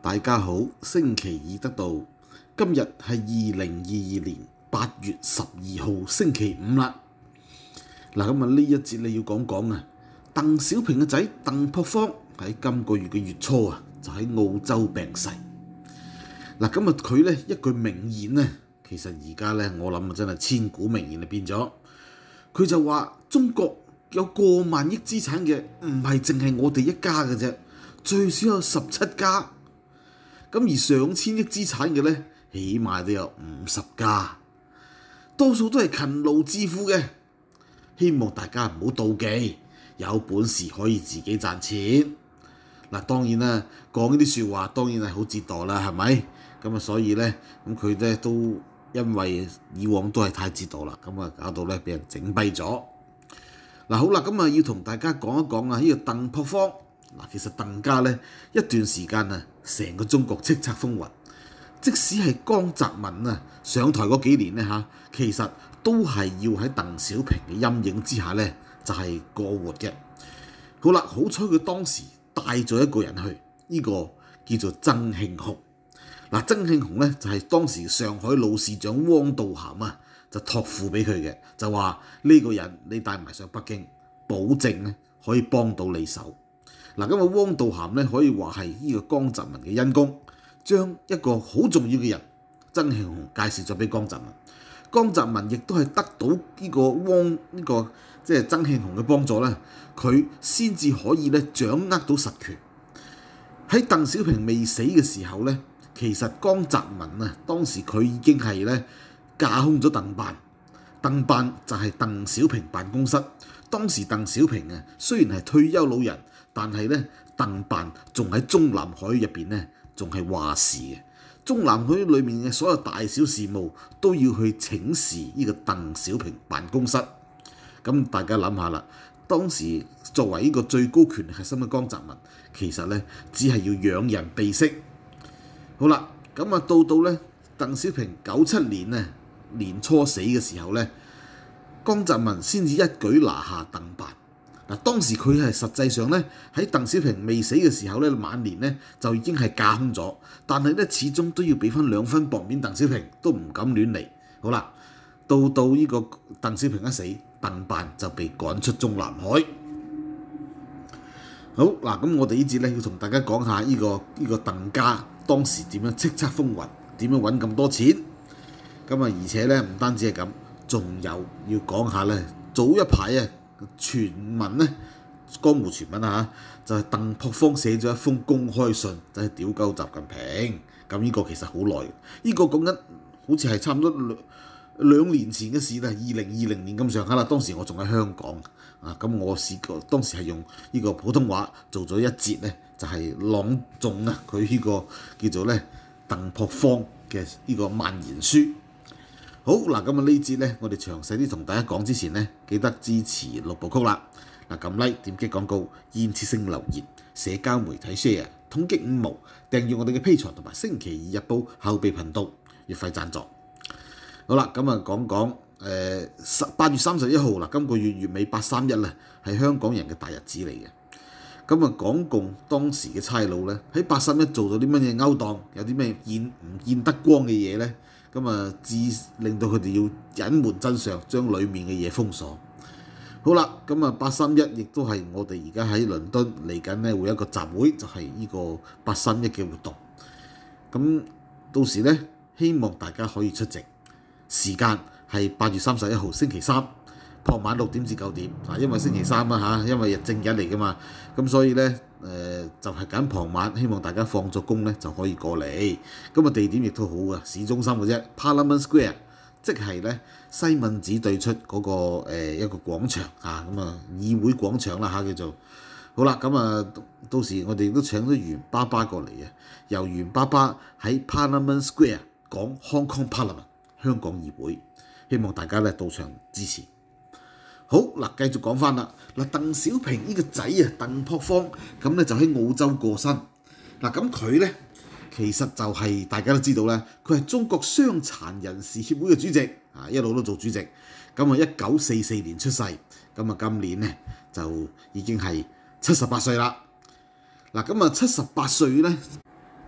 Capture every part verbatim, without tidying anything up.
大家好，星期二得到，今日係二零二二年八月十二號星期五啦。嗱，咁啊呢一節你要講講啊，鄧小平嘅仔鄧樸方喺今個月嘅月初啊，就喺澳洲病逝。嗱，咁啊佢呢一句名言呢，其實而家呢，我諗啊真係千古名言就變咗。佢就話中國有過萬億資產嘅，唔係淨係我哋一家嘅啫，最少有十七家。咁而上千億資產嘅呢，起碼都有五十家，多數都係勤勞致富嘅。希望大家唔好妒忌，有本事可以自己賺錢。嗱，當然啦，講呢啲説話當然係好折墮啦，係咪？咁啊，所以呢，咁佢呢都因為以往都係太折墮啦，咁啊搞到呢俾人整跛咗。嗱，好啦，咁啊要同大家講一講啊，呢個鄧樸方。嗱，其實鄧家呢一段時間啊，成個中國叱咤風雲。即使係江澤民啊上台嗰幾年呢，嚇，其實都係要喺鄧小平嘅陰影之下呢，就係、是、過活嘅。好啦，好彩佢當時帶咗一個人去，呢、這個叫做曾慶紅。嗱，曾慶紅呢，就係、是、當時上海老市長汪道涵啊，就託付俾佢嘅，就話呢個人你帶埋上北京，保證呢可以幫到你手。嗱，咁啊，汪道涵咧可以話係呢個江澤民嘅恩公，將一個好重要嘅人曾慶紅介紹咗俾江澤民。江澤民亦都係得到呢個汪呢、這個即係曾慶紅嘅幫助咧，佢先至可以咧掌握到實權。喺鄧小平未死嘅時候咧，其實江澤民啊當時佢已經係咧架空咗鄧辦，鄧辦就係鄧小平辦公室。當時鄧小平啊雖然係退休老人，但係咧，鄧辦仲喺中南海入邊咧，仲係話事嘅。中南海裏面嘅所有大小事務都要去請示呢個鄧小平辦公室。咁大家諗下啦，當時作為呢個最高權力核心嘅江澤民，其實咧只係要仰人鼻息。好啦，咁啊到到咧鄧小平九七年啊年初死嘅時候咧，江澤民先至一舉拿下鄧辦。嗱，當時佢係實際上咧喺鄧小平未死嘅時候咧，晚年咧就已經係架空咗，但係咧始終都要俾翻兩分薄面鄧小平，都唔敢亂嚟。好啦，到到呢個鄧小平一死，鄧辦就被趕出中南海。好嗱，咁我哋呢節咧要同大家講下呢、這個呢、這個鄧家當時點樣叱咤風雲，點樣揾咁多錢。咁啊，而且咧唔單止係咁，仲有要講下咧，早一排啊。傳聞咧，江湖傳聞啊嚇，就係、是、鄧樸方寫咗一封公開信，就係、是、屌鳩習近平。咁呢個其實好耐，呢、這個講緊好似係差唔多兩兩年前嘅事啦，二零二零年咁上下啦。當時我仲喺香港啊，咁我試過當時係用呢個普通話做咗一節咧，就係、是、朗誦啊佢呢個叫做咧鄧樸方嘅呢個萬言書。好嗱，咁啊呢節咧，我哋詳細啲同大家講之前呢，記得支持六部曲啦。嗱，撳 like、點擊廣告、燕設性留言、社交媒體 share、統擊五毛、訂閱我哋嘅 Patreon 同埋星期二日報後備頻道，月費贊助。好啦，咁啊講講誒八月三十一號嗱，今個月月尾八三一啦，係香港人嘅大日子嚟嘅。咁啊，港共當時嘅差佬咧喺八三一做咗啲乜嘢勾當，有啲咩見唔見得光嘅嘢咧？咁啊，至令到佢哋要隱瞞真相，將裡面嘅嘢封鎖。好啦，咁啊，八三一亦都係我哋而家喺倫敦嚟緊咧，會有一個集會，就係、是、呢個八三一嘅活動。咁到時咧，希望大家可以出席。時間係八月三十一號星期三傍晚六點至九點。嗱，因為星期三啊嚇，因為日正日嚟噶嘛，咁所以咧誒、呃、就係、是、緊傍晚，希望大家放咗工咧就可以過嚟。咁啊地點亦都好嘅，市中心嘅啫 ，Parliament Square， 即係咧西敏寺對出嗰、那個、呃、一個廣場嚇，咁啊議會廣場啦嚇叫做。好啦，咁啊到時我哋都請咗袁爸爸過嚟嘅，由袁爸爸喺 Parliament Square 講 Hong Kong Parliament 香港議會，希望大家咧到場支持。好嗱，繼續講翻啦。嗱，鄧小平呢個仔啊，鄧樸方咁咧就喺澳洲過身。嗱，咁佢咧其實就係、是、大家都知道咧，佢係中國傷殘人士協會嘅主席啊，一路都做主席。咁啊，一九四四年出世，咁啊今年咧就已經係七十八歲啦。嗱，咁啊七十八歲咧，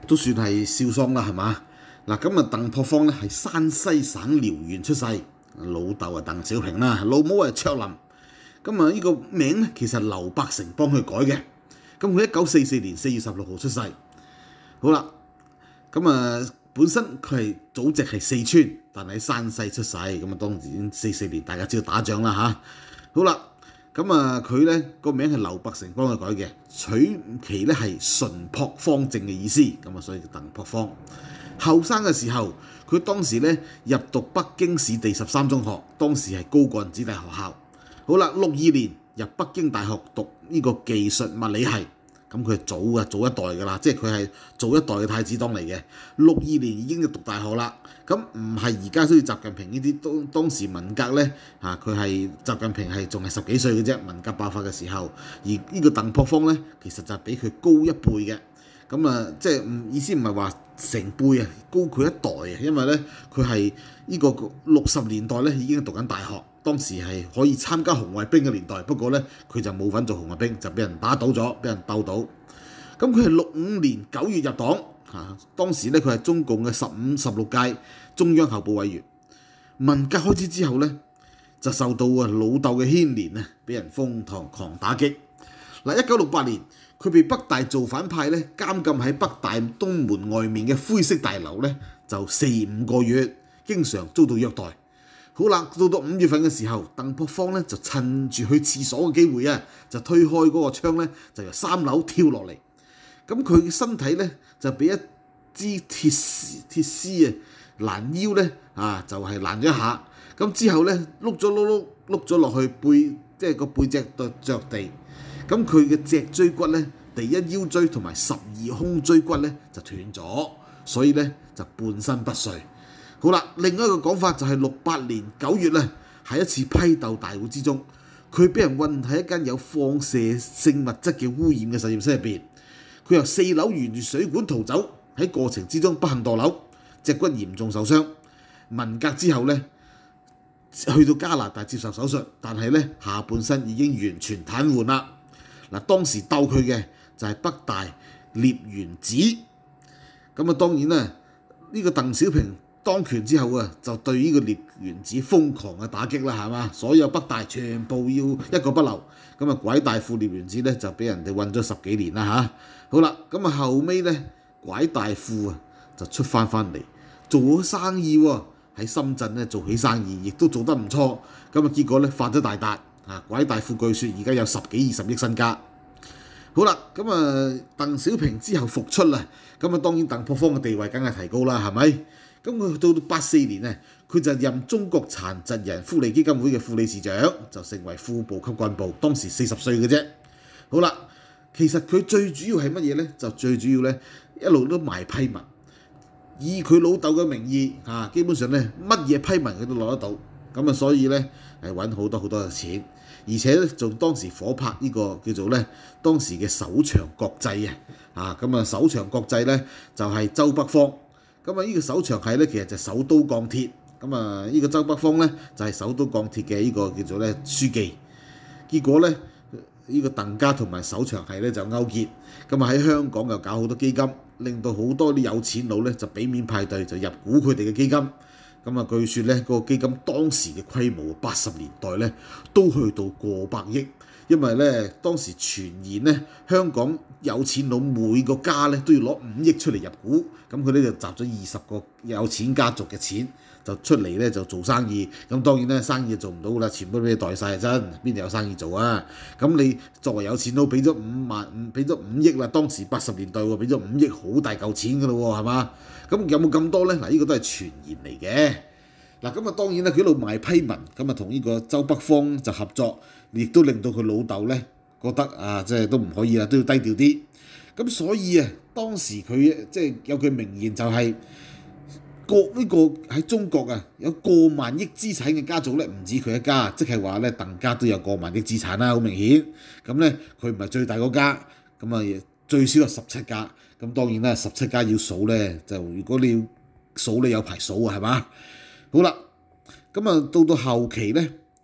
都算係少喪啦，係嘛？嗱，咁啊鄧樸方咧係山西省遼縣出世，老豆係鄧小平啦，老母係卓琳。咁啊呢個名咧其實劉伯承幫佢改嘅。咁佢一九四四年四月十六號出世。好啦，咁啊本身佢係祖籍係四川，但係喺山西出世。咁啊當然四四年大家知道打仗啦嚇。好啦。咁啊，佢咧個名係劉伯承幫佢改嘅，取其咧係純樸方正嘅意思，咁啊所以叫鄧樸方。後生嘅時候，佢當時咧入讀北京市第十三中學，當時係高幹子弟學校。好啦，六二年入北京大學讀呢個技術物理系，咁佢係早嘅早一代㗎啦，即係佢係早一代嘅太子黨嚟嘅。六二年已經就讀大學啦。咁唔係而家好似習近平呢啲，當當時文革咧嚇，佢係習近平係仲係十幾歲嘅啫，文革爆發嘅時候，而呢個鄧樸方咧其實就係比佢高一輩嘅，咁啊即係唔意思唔係話成輩啊，高佢一代啊，因為咧佢係呢個六十年代咧已經讀緊大學，當時係可以參加紅衛兵嘅年代，不過咧佢就冇份做紅衛兵，就俾人打倒咗，俾人鬥倒。咁佢係六五年九月入黨。嚇！當時咧，佢係中共嘅十五、十六屆中央候補委員。文革開始之後咧，就受到啊老豆嘅牽連啊，俾人瘋狂狂打擊。嗱，一九六八年，佢被北大造反派咧監禁喺北大東門外面嘅灰色大樓咧，就四五個月，經常遭到虐待。好啦，到到五月份嘅時候，鄧樸方咧就趁住去廁所嘅機會啊，就推開嗰個窗咧，就由三樓跳落嚟。咁佢嘅身體咧就俾一支鐵絲鐵絲啊攔腰咧啊，就係攔咗一下。咁之後咧碌咗碌碌碌咗落去背，即係個背脊度着地。咁佢嘅脊椎骨咧，第一腰椎同埋十二胸椎骨咧就斷咗，所以咧就半身不遂。好啦，另外一個講法就係六八年九月咧，喺一次批鬥大會之中，佢俾人韞喺一間有放射性物質嘅污染嘅實驗室入邊。佢由四樓沿住水管逃走，喺過程之中不幸墮樓，脊骨嚴重受傷。文革之後咧，去到加拿大接受手術，但係咧下半身已經完全癱瘓啦。嗱，當時鬥佢嘅就係北大聶元梓。咁啊，當然啦，呢個鄧小平當權之後啊，就對呢個聶元梓瘋狂嘅打擊啦，係嘛？所有北大全部要一個不留。咁啊，拐大富聶元梓咧就俾人哋韞咗十幾年啦嚇。好啦，咁啊後尾咧拐大富啊就出翻翻嚟做咗生意喎，喺深圳咧做起生意，亦都做得唔錯。咁啊結果咧發咗大達啊！拐大富據説而家有十幾二十億身家。好啦，咁啊鄧小平之後復出啦，咁啊當然鄧樸方嘅地位梗係提高啦，係咪？咁佢到到八四年咧，佢就任中國殘疾人福利基金會嘅副理事長，就成為副部級幹部，當時四十歲嘅啫。好啦，其實佢最主要係乜嘢咧？就最主要咧一路都賣批文，以佢老豆嘅名義嚇，基本上咧乜嘢批文佢都攞得到。咁啊，所以咧係揾好多好多嘅錢，而且咧仲當時夥拍呢個叫做咧當時嘅首長國際啊，啊咁啊首長國際咧就係周北方。咁啊，呢個首長係咧，其實就首都鋼鐵。咁啊，呢個周北方咧就係首都鋼鐵嘅呢個叫做咧書記。結果咧，呢個鄧家同埋首長係咧就勾結，咁啊喺香港又搞好多基金，令到好多啲有錢佬咧就俾面派對，就入股佢哋嘅基金。咁啊，據說咧個基金當時嘅規模，八十年代咧都去到過百億。因為咧當時傳言咧香港有錢佬每個家咧都要攞五億出嚟入股，咁佢咧就集咗二十個有錢家族嘅錢，就出嚟咧就做生意。咁當然咧生意做唔到啦，全部俾你袋晒真，邊度有生意做啊？咁你作為有錢佬俾咗五萬五，俾咗五億啦，當時八十年代喎，俾咗五億好大嚿錢噶咯喎，係嘛？咁有冇咁多咧？嗱，呢個都係傳言嚟嘅。嗱，咁啊當然啦，佢一路賣批文，咁啊同呢個周北方就合作，亦都令到佢老豆咧覺得啊，即係都唔可以啦，都要低調啲。咁所以啊，當時佢即係有句名言就係、是，國呢個喺中國啊有過萬億資產嘅家族咧，唔止佢一家，即係話咧鄧家都有過萬億資產啦，好明顯。咁咧佢唔係最大嗰家，咁啊最少有十七家。咁當然啦，十七家要數咧，就如果你要數，你有排數啊，係嘛？好啦，咁啊到到後期咧，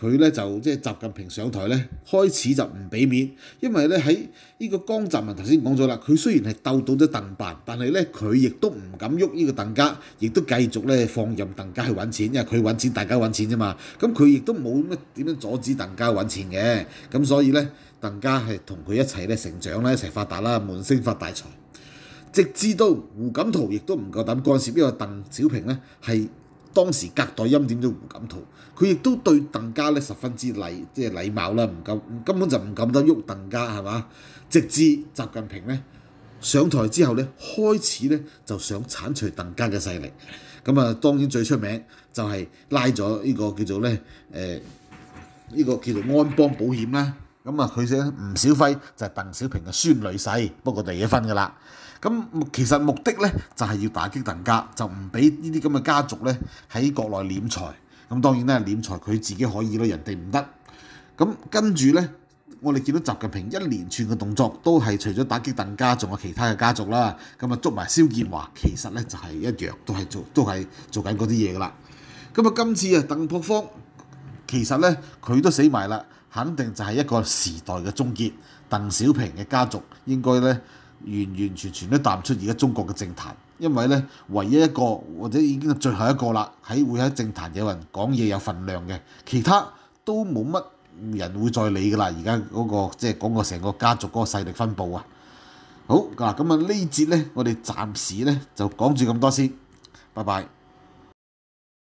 佢咧就即係習近平上台咧，開始就唔俾面，因為咧喺呢個江澤民頭先講咗啦，佢雖然係鬥到咗鄧辦，但係咧佢亦都唔敢喐呢個鄧家，亦都繼續咧放任鄧家去揾錢，因為佢揾錢，大家揾錢啫嘛。咁佢亦都冇乜點樣阻止鄧家揾錢嘅，咁所以咧鄧家係同佢一齊咧成長啦，一齊發達啦，悶聲發大財。直至到胡錦濤亦都唔夠膽干涉，因為鄧小平咧係當時隔代欽點咗胡錦濤，佢亦都對鄧家咧十分之禮即係禮貌啦，唔夠根本就唔敢得喐鄧家係嘛？直至習近平咧上台之後咧，開始咧就想剷除鄧家嘅勢力。咁啊，當然最出名就係拉咗呢個叫做咧誒呢個叫做安邦保險啦。咁啊，佢寫吳小輝就係鄧小平嘅孫女婿，不過離咗婚㗎啦。咁其實目的咧就係要打擊鄧家，就唔俾呢啲咁嘅家族咧喺國內斂財。咁當然啦，斂財佢自己可以咯，人哋唔得。咁跟住咧，我哋見到習近平一連串嘅動作，都係除咗打擊鄧家，仲有其他嘅家族啦。咁啊，捉埋蕭建華，其實咧就係一樣，都係做都係做緊嗰啲嘢㗎啦。咁啊，今次啊，鄧樸方其實咧佢都死埋啦，肯定就係一個時代嘅終結。鄧小平嘅家族應該咧，完完全全都淡出而家中國嘅政壇，因為咧唯一一個或者已經係最後一個啦，喺會喺政壇有人講嘢有份量嘅，其他都冇乜人會再理㗎啦。而家嗰個即係講個成個家族嗰個勢力分佈啊。好嗱，咁啊呢節咧我哋暫時咧就講住咁多先，拜拜。